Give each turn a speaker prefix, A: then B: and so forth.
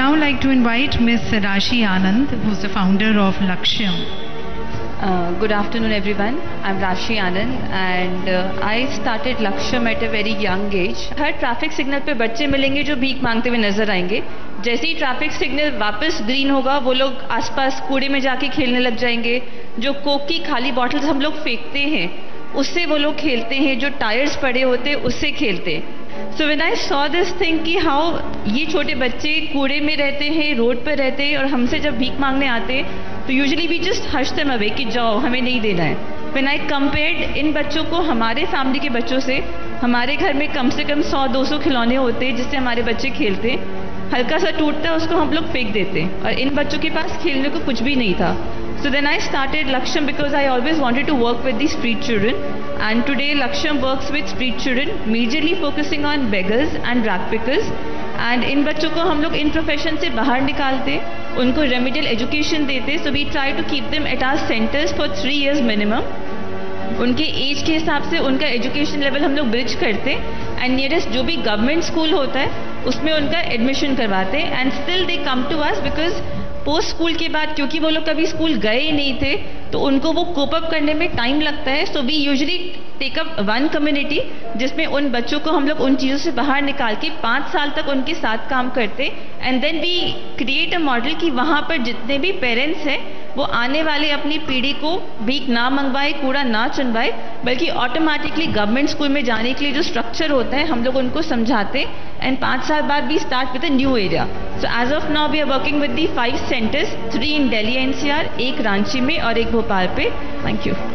A: now like to invite Miss Rashi Anand, who's the founder of Lakshyam.
B: Good afternoon everyone. I'm Rashi Anand and I started Lakshyam at a very young age. हर traffic signal पे बच्चे मिलेंगे जो भीख मांगते हुए नजर आएंगे. जैसे ही ट्रैफिक सिग्नल वापस ग्रीन होगा वो लोग आसपास कूड़े में जाके खेलने लग जाएंगे. जो कोक की खाली बॉटल्स हम लोग फेंकते हैं उससे वो लोग खेलते हैं. जो टायर्स पड़े होते हैं उससे खेलते हैं. So when I saw this thing कि हाउ ये छोटे बच्चे कूड़े में रहते हैं, रोड पर रहते हैं और हमसे जब भीख मांगने आते हैं तो usually we just hush them away कि जाओ हमें नहीं देना है. व्हेन आई कंपेयर्ड इन बच्चों को हमारे फैमिली के बच्चों से, हमारे घर में कम से कम 100-200 खिलौने होते हैं जिससे हमारे बच्चे खेलते हैं. हल्का सा टूटता है उसको हम लोग फेंक देते हैं और इन बच्चों के पास खेलने को कुछ भी नहीं था. So then I started Lakshyam because I always wanted to work with the street children, and today Lakshyam works with street children, majorly focusing on beggars and rag pickers. And इन बच्चों को हम लोग इन प्रोफेशन से बाहर निकालते, उनको remedial education देते. So we try to keep them at our centers for 3 years minimum. उनके एज के हिसाब से उनका एजुकेशन लेवल हम लोग ब्रिज करते एंड नियरेस्ट जो भी गवर्नमेंट स्कूल होता है उसमें उनका एडमिशन करवाते. And still they come to us because post school के बाद क्योंकि वो लोग कभी स्कूल गए ही नहीं थे तो उनको वो कोप अप करने में टाइम लगता है. So we usually take up one community जिसमें उन बच्चों को हम लोग उन चीज़ों से बाहर निकाल के 5 साल तक उनके साथ काम करते and then we create a model कि वहाँ पर जितने भी पेरेंट्स हैं वो आने वाले अपनी पीढ़ी को भीख ना मंगवाए, कूड़ा ना चुनवाए, बल्कि ऑटोमेटिकली गवर्नमेंट स्कूल में जाने के लिए जो स्ट्रक्चर होता है हम लोग उनको समझाते एंड 5 साल बाद we start with a new area. So as of now we are working with the 5 centres, 3 in Delhi NCR, 1 Ranchi में और 1 भोपाल पे. Thank you.